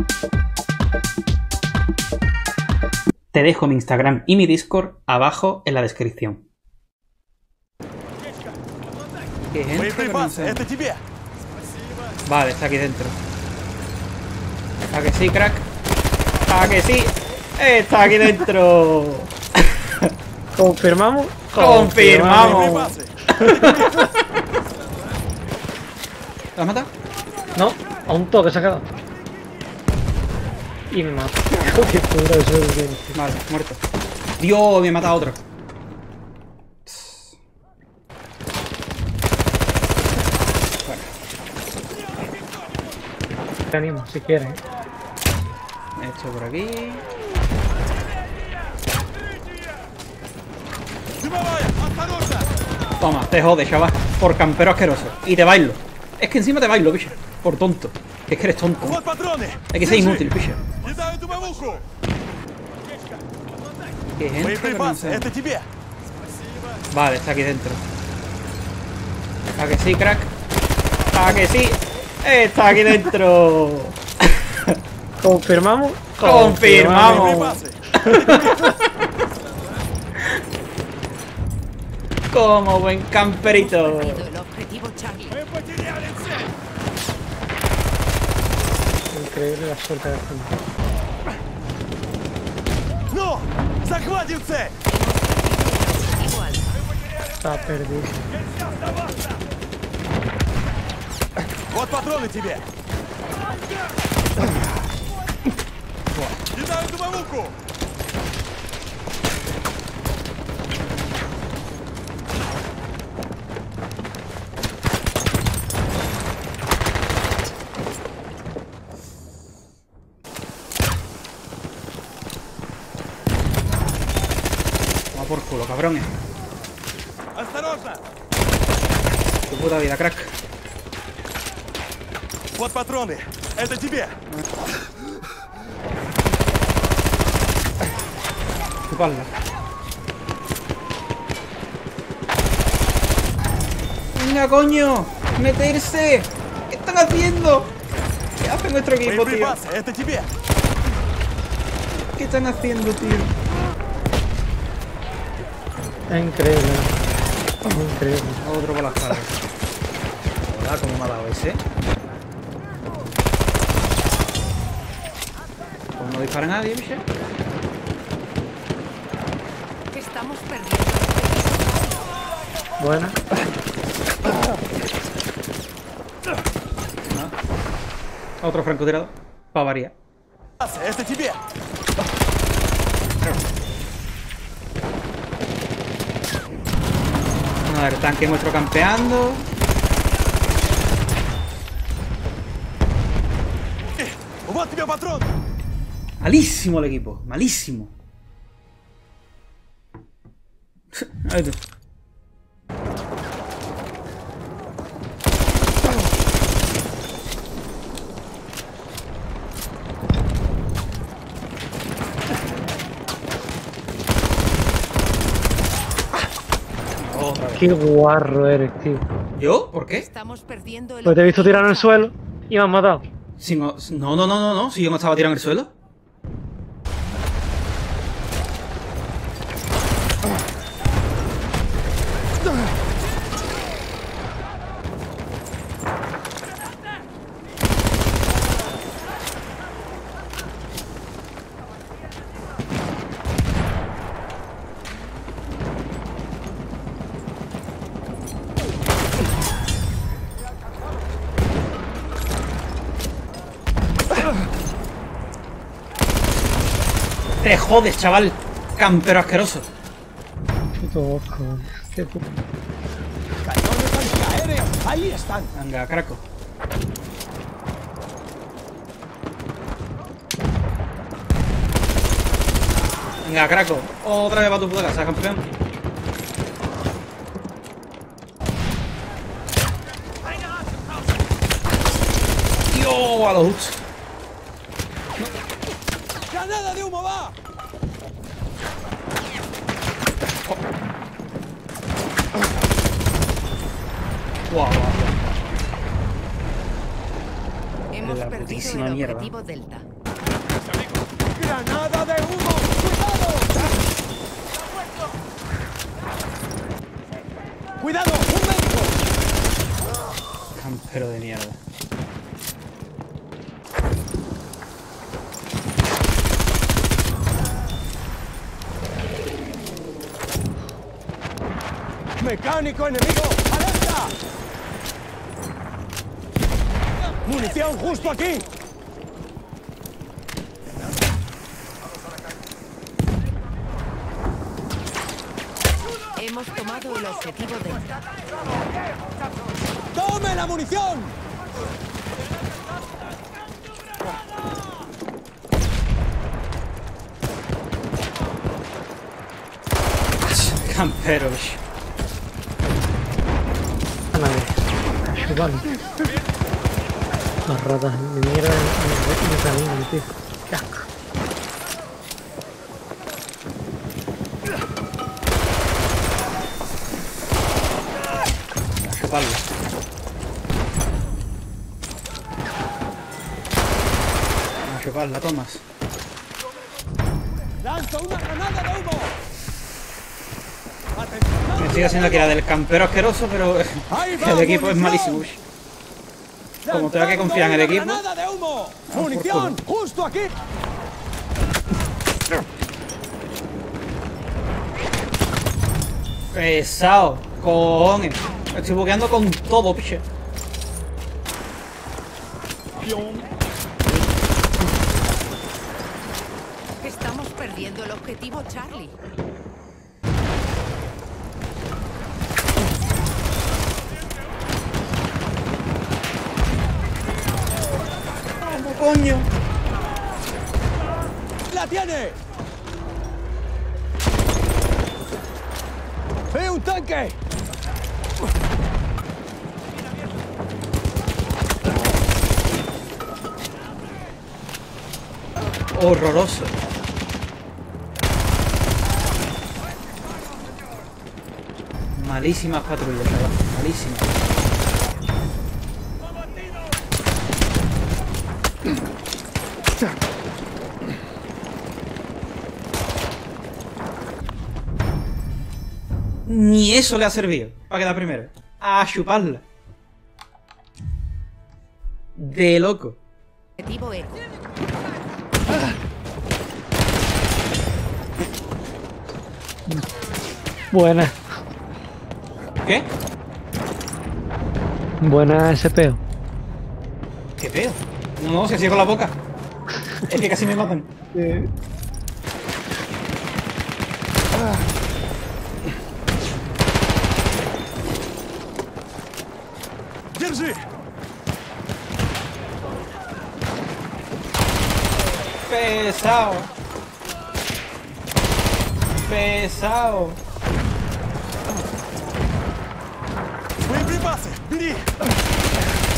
Te dejo mi Instagram y mi Discord abajo en la descripción. ¿Qué gente? Pero no sé. Vale, está aquí dentro. ¿A que sí, crack? ¿A que sí? ¡Está aquí dentro! ¿Confirmamos? ¡Confirmamos! ¿Lo has matado? No, a un toque se ha quedado. Y me mata. Qué puta de suerte. Vale, muerto. Dios, me ha matado otro. Te animo, si quieres. Esto por aquí. Toma, te jode, chaval. Por campero asqueroso. Y te bailo. Es que encima te bailo, picha. Por tonto. Es que eres tonto. Hay que ser inútil, picha. ¿Qué gente? Pero no sé. Vale, está aquí dentro. ¿A que sí, crack? ¿A que sí? ¡Está aquí dentro! ¿Confirmamos? ¡Confirmamos! Como buen camperito. El objetivo Charlie. Increíble la suerte de este. ¡No! ¡Захватим цель! Igual. Está perdido. Вот патроны тебе! Кидаю дымовуху! Toma por culo, cabrones. Осторожно! Tu puta vida, crack. Вот патроны! Это тебе! Chuparla. ¡Venga, coño! ¡Meterse! ¿Qué están haciendo? ¿Qué hace nuestro equipo, tío? Боеприпасы! Это тебе! ¿Qué están haciendo, tío? Es increíble. Es increíble. Otro por la espalda. Hola, ¿cómo me ha dado ese? Pues no dispara nadie, bicho. Estamos perdiendo. Buena. Otro francotirador. Para variar. Это тебе! A ver, tanque nuestro campeando. Вот тебе патрон! Malísimo el equipo, malísimo. Ahí tú. Otra vez. Qué guarro eres, tío. ¿Yo? ¿Por qué? Estamos perdiendo el Pues te he visto tirar en el suelo y me has matado. Si no, no. Si yo me estaba tirando en el suelo. Te jodes, chaval. Campero asqueroso. Puto ojo. Qué puto. Cañones antiaéreos! ¡Ahí están! Venga, craco. Venga, craco. Otra vez para tu puta casa, campeón. Dios, a los justo. ¡Granada de humo, va! Guau, guau, guau. Hemos La perdido putísima el mierda. objetivo Delta. ¡Granada de humo! ¡Cuidado! ¡Cuidado! ¡Un médico! Campero de mierda. ¡Mecánico enemigo! ¡Alerta! ¡Munición justo aquí! Hemos tomado el objetivo Delta. ¡Tome la munición! Camperos. A la vez. Ayúdame. Las ratas de mierda me salen, tío. Qué asco. A chuparlo. A chuparla, tomas. ¡Lanzo una granada de humo! ¡Atención! Me estoy haciendo aquí la del campero asqueroso, pero Ahí va, el equipo es munición. malísimo. Como tengo que confiar en el equipo. ¡Granada de humo! por ¡Munición! ¡Justo aquí! Pesado, cojones. Me estoy bugueando con todo, piche. Estamos perdiendo el objetivo Charlie. ¿Cómo coño? ¡La tiene! ¡Veo un tanque! Horroroso. Malísimas patrullas, chaval. Malísimas. Ni eso le ha servido para quedar primero. A chuparla. De loco. Objetivo Eco. Buena. ¿Qué? Buena ese peo. ¿Qué pedo? No, se cierra la boca. Es que casi me matan. ¡Держи! Pesado. Pesado. ¡Боеприпасы! ¡Бери!